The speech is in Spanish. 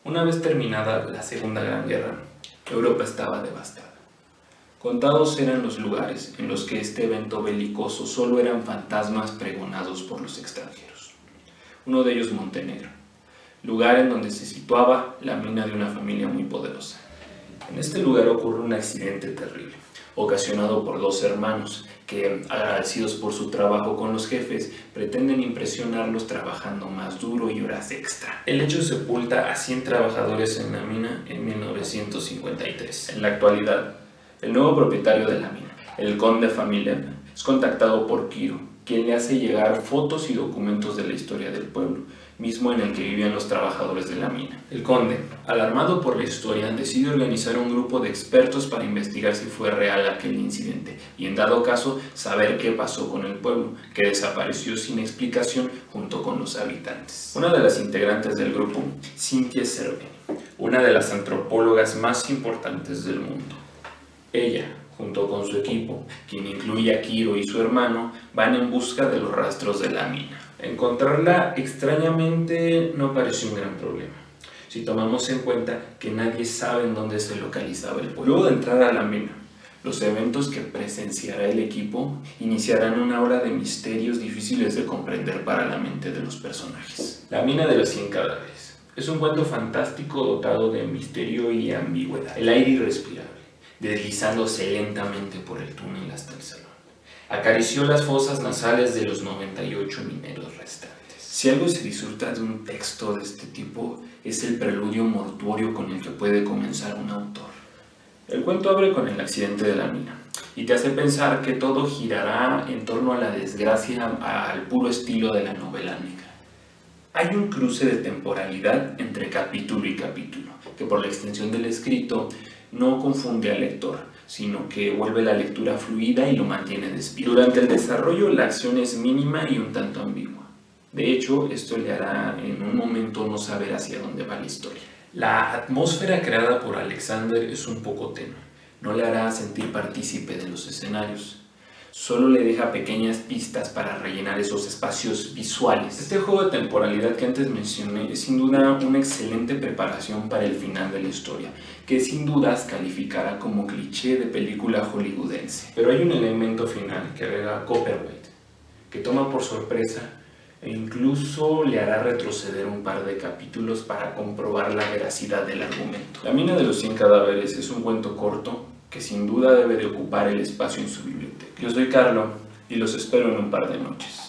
Una vez terminada la Segunda Gran Guerra, Europa estaba devastada. Contados eran los lugares en los que este evento belicoso solo eran fantasmas pregonados por los extranjeros. Uno de ellos Montenegro, lugar en donde se situaba la mina de una familia muy poderosa. En este lugar ocurre un accidente terrible, ocasionado por dos hermanos que, agradecidos por su trabajo con los jefes, pretenden impresionarlos trabajando más duro y horas extra. El hecho sepulta a 100 trabajadores en la mina en 1953. En la actualidad, el nuevo propietario de la mina, el conde Familjard, es contactado por Quiro, quien le hace llegar fotos y documentos de la historia del pueblo, mismo en el que vivían los trabajadores de la mina. El conde, alarmado por la historia, decide organizar un grupo de expertos para investigar si fue real aquel incidente y, en dado caso, saber qué pasó con el pueblo, que desapareció sin explicación junto con los habitantes. Una de las integrantes del grupo, Cynthia Cerveni, una de las antropólogas más importantes del mundo. Ella, junto con su equipo, quien incluye a Quiro y su hermano, van en busca de los rastros de la mina. Encontrarla extrañamente no parece un gran problema, si tomamos en cuenta que nadie sabe en dónde se localizaba el pueblo. Luego de entrar a la mina, los eventos que presenciará el equipo iniciarán una ola de misterios difíciles de comprender para la mente de los personajes. La mina de los 100 cadáveres es un cuento fantástico dotado de misterio y ambigüedad. El aire irrespirable, deslizándose lentamente por el túnel hasta el salón, acarició las fosas nasales de los 98 mineros restantes. Si algo se disfruta de un texto de este tipo, es el preludio mortuorio con el que puede comenzar un autor. El cuento abre con el accidente de la mina y te hace pensar que todo girará en torno a la desgracia al puro estilo de la novela negra. Hay un cruce de temporalidad entre capítulo y capítulo, que por la extensión del escrito no confunde al lector, sino que vuelve la lectura fluida y lo mantiene despierto. Durante el desarrollo la acción es mínima y un tanto ambigua. De hecho, esto le hará en un momento no saber hacia dónde va la historia. La atmósfera creada por Alexander es un poco tenue, no le hará sentir partícipe de los escenarios. Solo le deja pequeñas pistas para rellenar esos espacios visuales. Este juego de temporalidad que antes mencioné es sin duda una excelente preparación para el final de la historia, que sin dudas calificará como cliché de película hollywoodense. Pero hay un elemento final que agrega Copperweight, que toma por sorpresa e incluso le hará retroceder un par de capítulos para comprobar la veracidad del argumento. La mina de los 100 cadáveres es un cuento corto que sin duda debe de ocupar el espacio en su biblioteca. Yo soy Carlo y los espero en un par de noches.